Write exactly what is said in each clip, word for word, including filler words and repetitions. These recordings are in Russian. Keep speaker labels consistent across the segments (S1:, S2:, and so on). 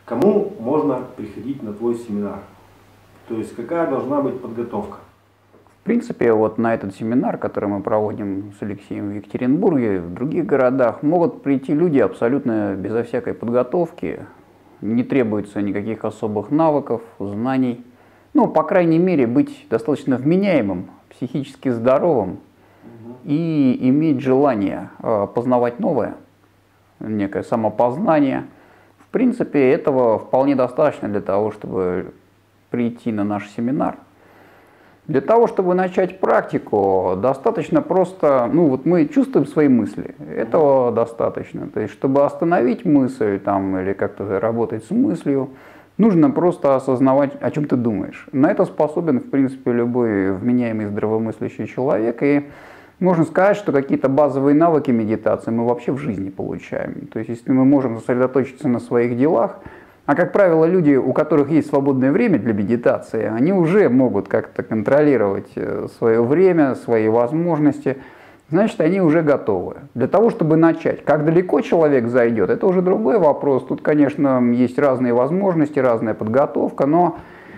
S1: Кому можно приходить на твой семинар? То есть какая должна быть подготовка?
S2: В принципе, вот на этот семинар, который мы проводим с Алексеем в Екатеринбурге, в других городах, могут прийти люди абсолютно безо всякой подготовки. Не требуется никаких особых навыков, знаний. Ну, по крайней мере, быть достаточно вменяемым, психически здоровым угу. и иметь желание э, познавать новое, некое самопознание. В принципе, этого вполне достаточно для того, чтобы прийти на наш семинар. Для того, чтобы начать практику, достаточно просто, ну вот мы чувствуем свои мысли, этого достаточно. То есть, чтобы остановить мысль там, или как-то работать с мыслью, нужно просто осознавать, о чем ты думаешь. На это способен, в принципе, любой вменяемый здравомыслящий человек. И можно сказать, что какие-то базовые навыки медитации мы вообще в жизни получаем. То есть, если мы можем сосредоточиться на своих делах, а, как правило, люди, у которых есть свободное время для медитации, они уже могут как-то контролировать свое время, свои возможности, значит, они уже готовы. Для того, чтобы начать. Как далеко человек зайдет, это уже другой вопрос. Тут, конечно, есть разные возможности, разная подготовка, но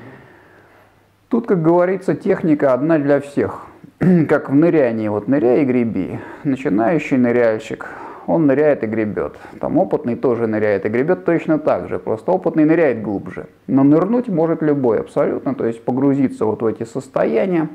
S2: тут, как говорится, техника одна для всех. Как в нырянии. Вот ныряй и греби. Начинающий ныряльщик, он ныряет и гребет. Там опытный тоже ныряет и гребет точно так же. Просто опытный ныряет глубже. Но нырнуть может любой абсолютно. То есть погрузиться вот в эти состояния.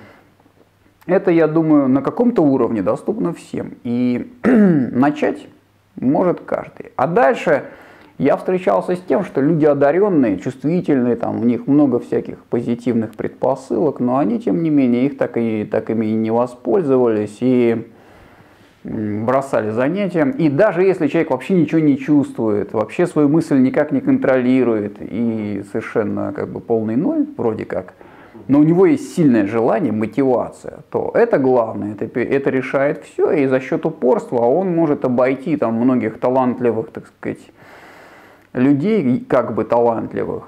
S2: Это, я думаю, на каком-то уровне доступно всем. И начать может каждый. А дальше я встречался с тем, что люди одаренные, чувствительные, там, у них много всяких позитивных предпосылок, но они, тем не менее, их так и, так ими и не воспользовались. И бросали занятия. И даже если человек вообще ничего не чувствует, вообще свою мысль никак не контролирует и совершенно как бы полный ноль вроде как, но у него есть сильное желание, мотивация, то это главное, это, это решает все, и за счет упорства он может обойти там многих талантливых, так сказать, людей, как бы талантливых,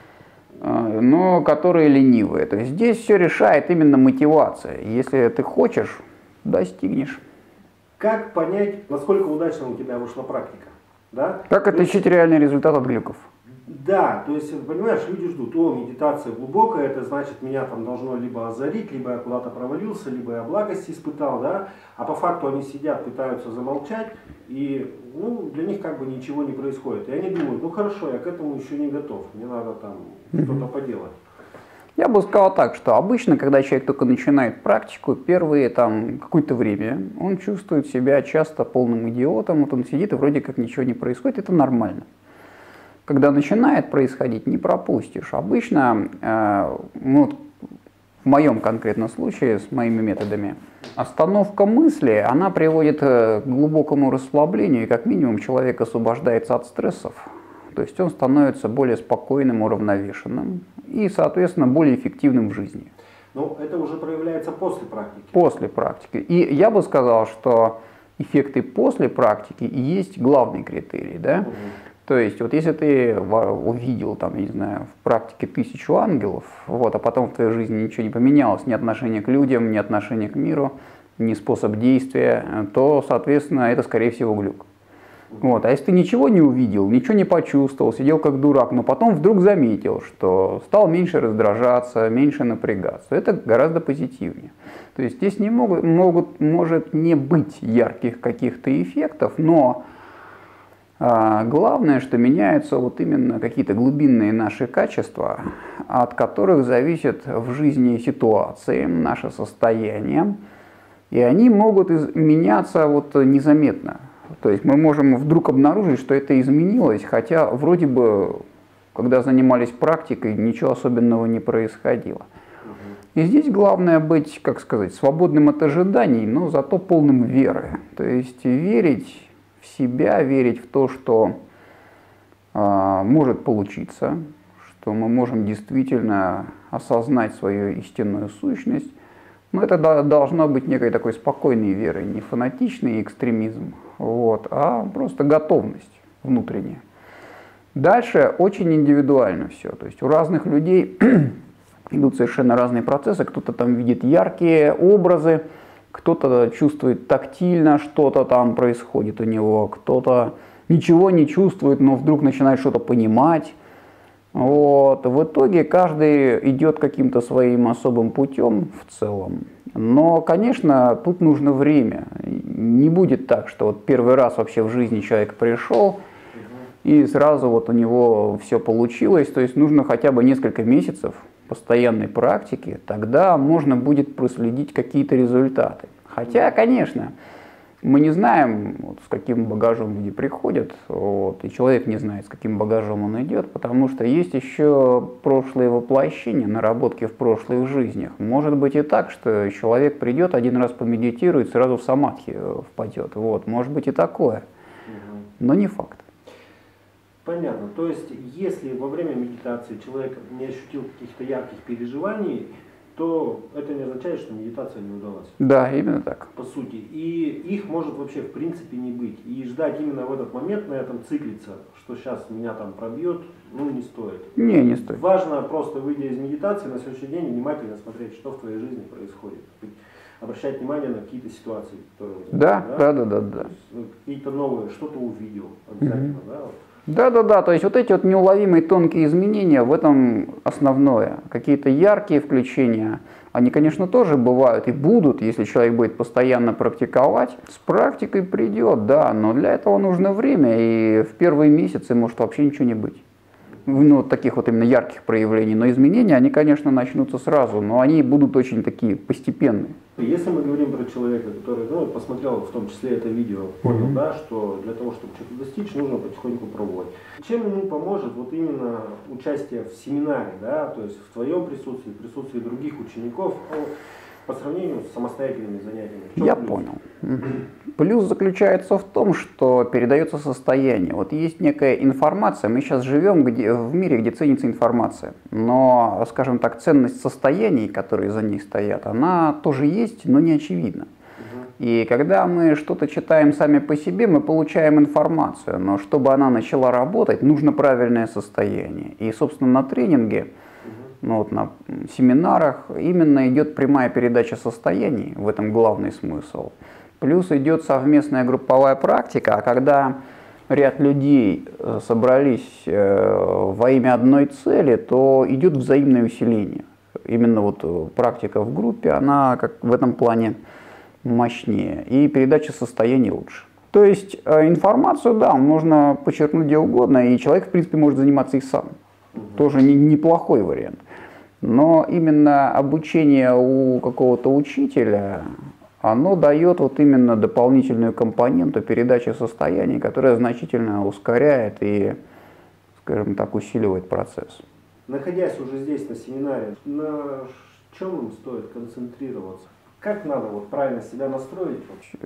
S2: но которые ленивые. То есть здесь все решает именно мотивация. Если ты хочешь, достигнешь.
S1: Как понять, насколько удачно у тебя вышла практика? Да?
S2: Как отличить реальный результат от глюков?
S1: Да, то есть, понимаешь, люди ждут, о, медитация глубокая, это значит, меня там должно либо озарить, либо я куда-то провалился, либо я благости испытал, да, а по факту они сидят, пытаются замолчать, и, ну, для них как бы ничего не происходит. И они думают, ну хорошо, я к этому еще не готов, мне надо там mm-hmm. что-то поделать.
S2: Я бы сказал так, что обычно, когда человек только начинает практику, первые там какое-то время, он чувствует себя часто полным идиотом, вот он сидит и вроде как ничего не происходит, это нормально. Когда начинает происходить, не пропустишь. Обычно, э, ну, в моем конкретном случае, с моими методами, остановка мысли, она приводит к глубокому расслаблению, и как минимум человек освобождается от стрессов. То есть он становится более спокойным, уравновешенным и, соответственно, более эффективным в жизни.
S1: Но это уже проявляется после практики.
S2: После практики. И я бы сказал, что эффекты после практики и есть главный критерий. Да? Угу. То есть, вот если ты увидел, там, я не знаю, в практике тысячу ангелов, вот, а потом в твоей жизни ничего не поменялось, ни отношение к людям, ни отношение к миру, ни способ действия, то, соответственно, это, скорее всего, глюк. Вот. А если ты ничего не увидел, ничего не почувствовал, сидел как дурак, но потом вдруг заметил, что стал меньше раздражаться, меньше напрягаться, это гораздо позитивнее. То есть здесь не могут, могут, может не быть ярких каких-то эффектов, но а, главное, что меняются вот именно какие-то глубинные наши качества, от которых зависит в жизни ситуации, наше состояние, и они могут из- меняться вот незаметно. То есть мы можем вдруг обнаружить, что это изменилось, хотя вроде бы, когда занимались практикой, ничего особенного не происходило. И здесь главное быть, как сказать, свободным от ожиданий, но зато полным веры. То есть верить в себя, верить в то, что э, может получиться, что мы можем действительно осознать свою истинную сущность. Но это должно быть некой такой спокойной верой, не фанатичный экстремизм, вот, а просто готовность внутренняя. Дальше очень индивидуально все. То есть у разных людей идут совершенно разные процессы. Кто-то там видит яркие образы, кто-то чувствует тактильно, что-то там происходит у него, кто-то ничего не чувствует, но вдруг начинает что-то понимать. Вот. В итоге каждый идет каким-то своим особым путем в целом. Но, конечно, тут нужно время. Не будет так, что вот первый раз вообще в жизни человек пришел, и сразу вот у него все получилось. То есть нужно хотя бы несколько месяцев постоянной практики, тогда можно будет проследить какие-то результаты. Хотя, конечно, мы не знаем, вот, с каким багажом люди приходят, вот, и человек не знает, с каким багажом он идет, потому что есть еще прошлые воплощения, наработки в прошлых жизнях. Может быть и так, что человек придет, один раз помедитирует, сразу в самадхи впадет. Вот, может быть и такое, но не факт.
S1: Понятно. То есть, если во время медитации человек не ощутил каких-то ярких переживаний, то это не означает, что медитация не удалась.
S2: Да, именно так.
S1: По сути. И их может вообще в принципе не быть. И ждать именно в этот момент на этом циклиться, что сейчас меня там пробьет, ну не стоит.
S2: Не, не стоит.
S1: Важно просто, выйдя из медитации, на следующий день внимательно смотреть, что в твоей жизни происходит. Обращать внимание на какие-то ситуации, которые...
S2: Да, да, да, да, да.
S1: Ну, какие-то новые, что-то увидел обязательно, mm-hmm. да? Вот.
S2: Да, да, да, то есть вот эти вот неуловимые тонкие изменения, в этом основное. Какие-то яркие включения, они, конечно, тоже бывают и будут, если человек будет постоянно практиковать. С практикой придет, да, но для этого нужно время, и в первые месяцы может вообще ничего не быть. Ну, таких вот именно ярких проявлений, но изменения, они, конечно, начнутся сразу, но они будут очень такие постепенные.
S1: Если мы говорим про человека, который ну, посмотрел в том числе это видео, понял, mm-hmm. да, что для того, чтобы что-то достичь, нужно потихоньку пробовать. Чем ему поможет вот именно участие в семинаре, да, то есть в твоем присутствии, в присутствии других учеников, по сравнению с самостоятельными занятиями?
S2: Я
S1: плюс?
S2: понял. Плюс заключается в том, что передается состояние. Вот есть некая информация, мы сейчас живем где, в мире, где ценится информация, но, скажем так, ценность состояний, которые за ней стоят, она тоже есть, но не очевидна. И когда мы что-то читаем сами по себе, мы получаем информацию, но чтобы она начала работать, нужно правильное состояние. И, собственно, на тренинге, ну, вот на семинарах именно идет прямая передача состояний, в этом главный смысл. Плюс идет совместная групповая практика, а когда ряд людей собрались во имя одной цели, то идет взаимное усиление. Именно вот практика в группе, она как в этом плане мощнее, и передача состояний лучше. То есть информацию, да, можно подчеркнуть где угодно, и человек, в принципе, может заниматься и сам. Тоже не, неплохой вариант. Но именно обучение у какого-то учителя, оно дает вот именно дополнительную компоненту передачи состояний, которая значительно ускоряет и, скажем так, усиливает процесс.
S1: Находясь уже здесь на семинаре, на чем им стоит концентрироваться? Как надо вот правильно себя настроить?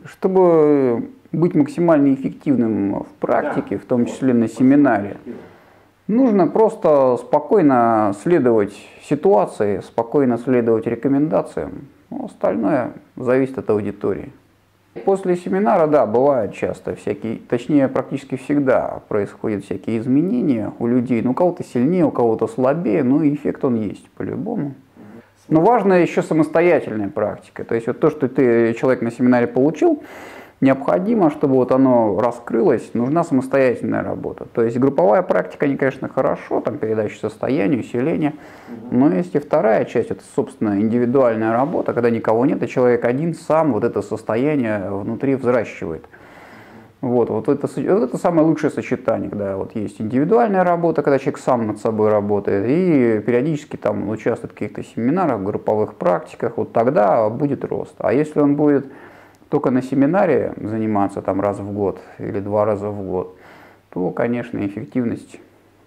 S2: Чтобы быть максимально эффективным в практике, да, в том числе вот, на семинаре, нужно просто спокойно следовать ситуации, спокойно следовать рекомендациям. Ну, остальное зависит от аудитории. После семинара, да, бывают часто всякие, точнее, практически всегда происходят всякие изменения у людей. Ну, у кого-то сильнее, у кого-то слабее, но эффект он есть по-любому. Но важна еще самостоятельная практика. То есть вот то, что ты, человек на семинаре получил, необходимо, чтобы вот оно раскрылось, нужна самостоятельная работа. То есть групповая практика, они, конечно, хорошо, там передача состояния, усиление, но есть и вторая часть, это, собственно, индивидуальная работа, когда никого нет, и человек один сам вот это состояние внутри взращивает. Вот, вот, это, вот это самое лучшее сочетание, когда вот есть индивидуальная работа, когда человек сам над собой работает, и периодически там участвует в каких-то семинарах, групповых практиках, вот тогда будет рост. А если он будет только на семинаре заниматься там раз в год или два раза в год, то, конечно, эффективность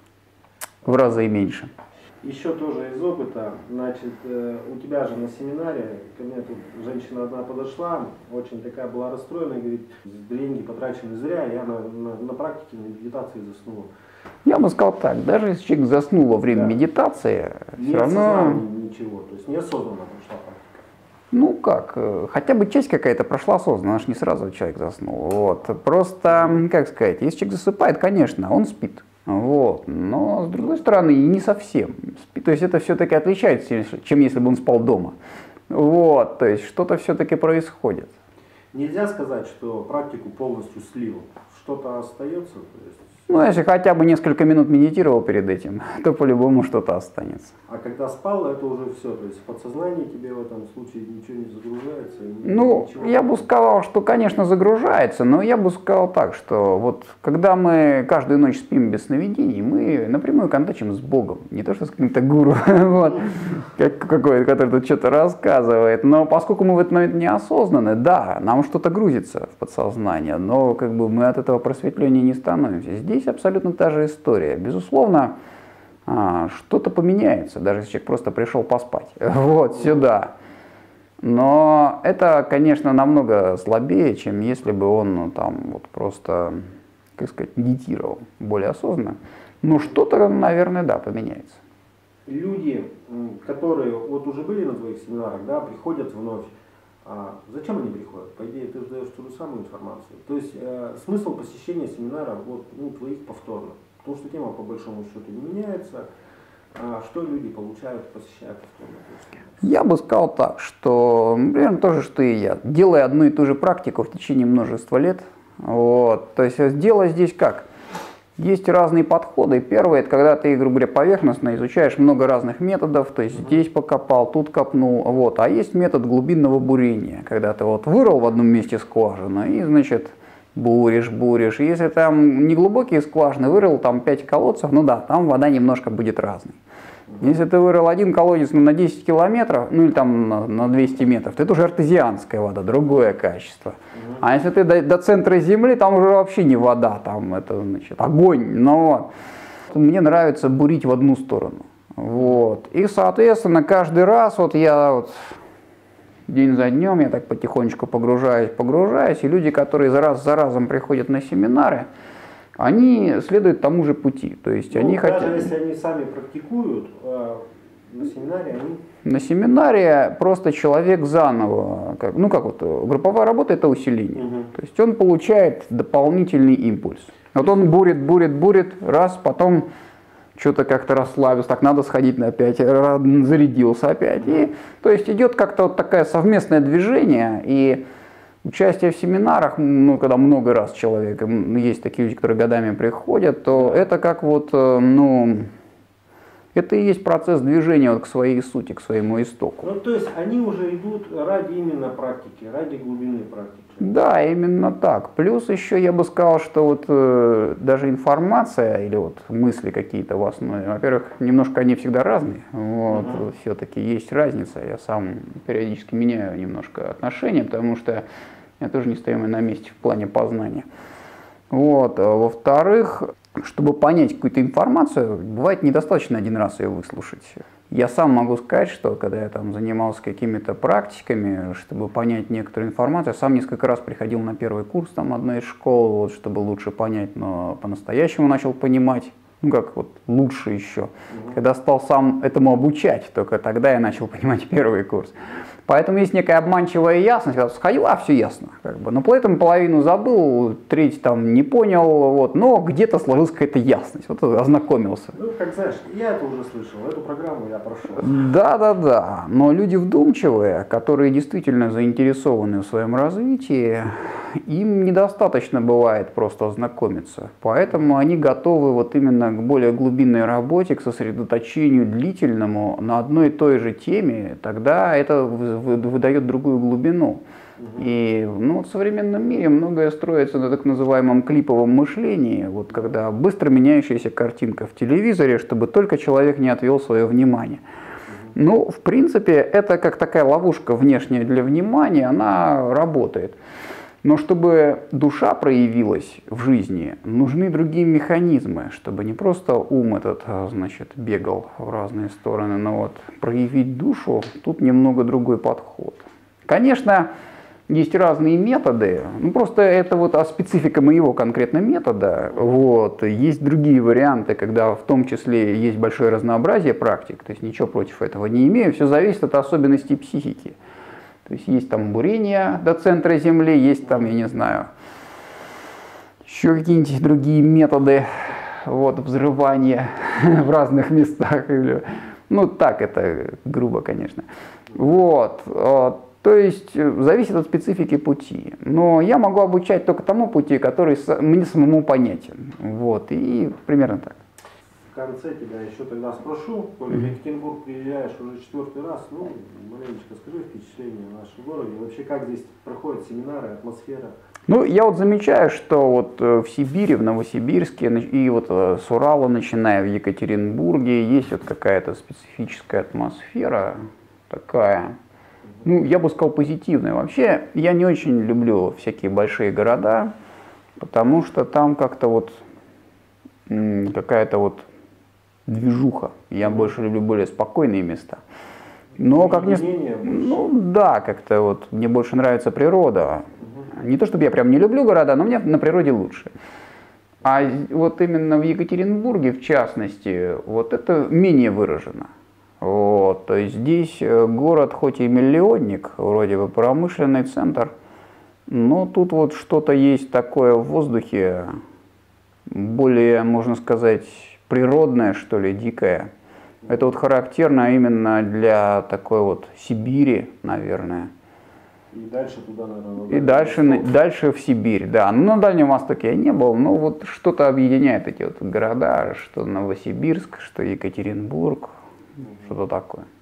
S2: в разы меньше.
S1: Еще тоже из опыта, значит, у тебя же на семинаре, ко мне тут женщина одна подошла, очень такая была расстроена, говорит, деньги потрачены зря, я на, на, на практике, на медитации заснула.
S2: Я бы сказал так, даже если человек заснул во время да. медитации,
S1: не
S2: все равно...
S1: ничего, то есть неосознанно прошла практика.
S2: Ну как, хотя бы часть какая-то прошла осознанно, аж не сразу человек заснул. Вот. Просто, как сказать, если человек засыпает, конечно, он спит. Вот. Но, с другой стороны, и не совсем. То есть это все-таки отличается, чем если бы он спал дома. Вот. То есть что-то все-таки происходит.
S1: Нельзя сказать, что практику полностью слил. что-то остается? То есть...
S2: Ну, если хотя бы несколько минут медитировал перед этим, то по-любому что-то останется.
S1: А когда спал, это уже все, то есть в подсознании тебе в этом случае ничего не загружается?
S2: Ну,
S1: ничего...
S2: я бы сказал, что, конечно, загружается, но я бы сказал так, что вот когда мы каждую ночь спим без сновидений, мы напрямую контачим с Богом, не то что с каким-то гуру, вот, как какой-то, который тут что-то рассказывает, но поскольку мы в этот момент неосознаны, да, нам что-то грузится в подсознание, но как бы мы от этого просветления не становимся. Здесь абсолютно та же история. Безусловно, что-то поменяется, даже если человек просто пришел поспать, вот сюда. Но это, конечно, намного слабее, чем если бы он ну, там вот просто, как сказать, медитировал более осознанно. Но что-то, наверное, да, поменяется.
S1: Люди, которые вот уже были на твоих семинарах, да, приходят вновь. А зачем они приходят? По идее, ты же даешь ту же самую информацию. То есть э, смысл посещения семинара вот, ну, твоих повторно. Потому что тема по большому счету не меняется. А что люди получают, посещая повторно?
S2: Я бы сказал так, что примерно то же, что и я. Делая одну и ту же практику в течение множества лет. Вот. То есть дело здесь как? Есть разные подходы. Первый, это когда ты, грубо говоря, поверхностно изучаешь много разных методов, то есть здесь покопал, тут копнул, вот. А есть метод глубинного бурения, когда ты вот вырыл в одном месте скважину и, значит, буришь, буришь. Если там не глубокие скважины, вырыл там пять колодцев, ну да, там вода немножко будет разной. Если ты вырыл один колодец на десять километров, ну или там на, на двести метров, то это уже артезианская вода, другое качество. Угу. А если ты до, до центра Земли, там уже вообще не вода, там это значит огонь. Но вот. Мне нравится бурить в одну сторону. Вот. И, соответственно, каждый раз вот я вот день за днем я так потихонечку погружаюсь, погружаюсь, и люди, которые за раз за разом приходят на семинары, они следуют тому же пути. То есть ну, они
S1: даже
S2: хотят...
S1: если они сами практикуют, э, на семинаре они...
S2: На семинаре просто человек заново, как, ну как вот, групповая работа это усиление. Угу. То есть он получает дополнительный импульс. Вот он бурит, бурит, бурит, раз, потом что-то как-то расслабился, так надо сходить на опять, зарядился опять. Угу. И, то есть идет как-то вот такое совместное движение, и участие в семинарах, ну, когда много раз человек, есть такие люди, которые годами приходят, то это как вот, ну, это и есть процесс движения вот к своей сути, к своему истоку.
S1: Ну, то есть они уже идут ради именно практики, ради глубины практики.
S2: Да, именно так. Плюс еще я бы сказал, что вот э, даже информация или вот мысли какие-то в основе, во-первых, немножко они всегда разные, вот, uh-huh. все-таки есть разница. Я сам периодически меняю немножко отношения, потому что я тоже не стою на месте в плане познания. Вот. А во-вторых, чтобы понять какую-то информацию, бывает недостаточно один раз ее выслушать. Я сам могу сказать, что когда я там занимался какими-то практиками, чтобы понять некоторую информацию, я сам несколько раз приходил на первый курс там одной из школ, вот, чтобы лучше понять, но по-настоящему начал понимать, ну как вот лучше еще. Mm-hmm. Когда стал сам этому обучать, только тогда я начал понимать первый курс. Поэтому есть некая обманчивая ясность, когда сходил, а все ясно. Как бы. Но поэтому половину забыл, треть там не понял, вот, но где-то сложилась какая-то ясность, вот ознакомился.
S1: Ну, как знаешь, я это уже слышал, эту программу я прошел.
S2: Да-да-да, но люди вдумчивые, которые действительно заинтересованы в своем развитии, им недостаточно бывает просто ознакомиться. Поэтому они готовы вот именно к более глубинной работе, к сосредоточению длительному на одной и той же теме, тогда это выдает другую глубину. Угу. И ну, в современном мире многое строится на так называемом клиповом мышлении, вот когда быстро меняющаяся картинка в телевизоре, чтобы только человек не отвел свое внимание. Угу. Ну, в принципе, это как такая ловушка внешняя для внимания, она работает. Но чтобы душа проявилась в жизни, нужны другие механизмы, чтобы не просто ум этот, значит, бегал в разные стороны, но вот проявить душу, тут немного другой подход. Конечно, есть разные методы, ну просто это вот а специфика моего конкретно метода, вот, есть другие варианты, когда в том числе есть большое разнообразие практик, то есть ничего против этого не имею, все зависит от особенностей психики. То есть есть там бурение до центра Земли, есть там, я не знаю, еще какие-нибудь другие методы вот, взрывания в разных местах. Ну так, это грубо, конечно. Вот. То есть зависит от специфики пути. Но я могу обучать только тому пути, который мне самому понятен. Вот, и примерно так.
S1: В конце тебя еще тогда спрошу, коли в Екатеринбург приезжаешь уже четвертый раз, ну, маленечко скажи впечатление о нашем городе, вообще как здесь проходят семинары, атмосфера?
S2: Ну, я вот замечаю, что вот в Сибири, в Новосибирске и вот с Урала, начиная в Екатеринбурге, есть вот какая-то специфическая атмосфера такая, ну, я бы сказал, позитивная. Вообще, я не очень люблю всякие большие города, потому что там как-то вот какая-то вот движуха. Я больше люблю более спокойные места. Но как не... Ну да, как-то вот мне больше нравится природа. Угу. Не то чтобы я прям не люблю города, но мне на природе лучше. А вот именно в Екатеринбурге, в частности, вот это менее выражено. Вот, то есть здесь город хоть и миллионник, вроде бы промышленный центр, но тут вот что-то есть такое в воздухе, более, можно сказать, природное, что ли, дикое. Это вот характерно именно для такой вот Сибири, наверное.
S1: И дальше туда, наверное,
S2: И дальше, дальше в Сибирь, да. Ну, на Дальнем Востоке я не был, но вот что-то объединяет эти вот города, что Новосибирск, что Екатеринбург, угу. Что-то такое.